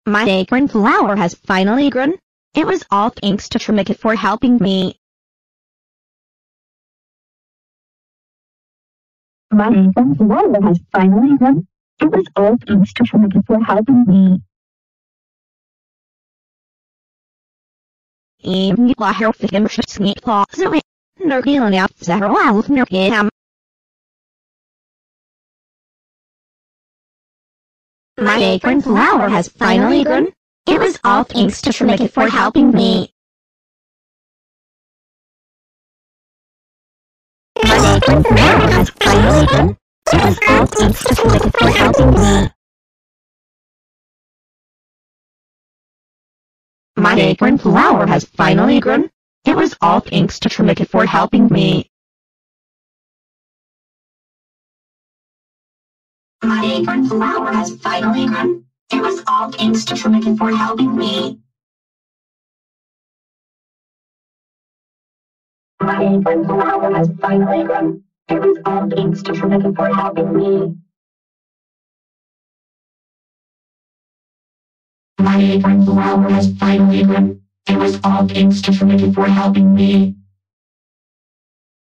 My acorn flower has finally grown. It was all thanks to Trimikit for helping me. My acorn flower has finally grown. It was all thanks to Trimikit for helping me. إني ظاهر في المشتسني طاسوي نرجيلني أفزهر وعلف نرجيهم. My acorn flower has finally grown. It was all thanks to Trimikit for helping me. My acorn flower has finally grown. It was all thanks to Trimikit for helping me. My acorn flower has finally grown. It was all thanks to Trimikit for helping me. My acorn flower has finally grown. It was all thanks to Trimikit for helping me. My acorn flower has finally grown. It was all thanks to Trimikit for helping me. My acorn flower has finally grown. It was all thanks to Trimikit for helping me.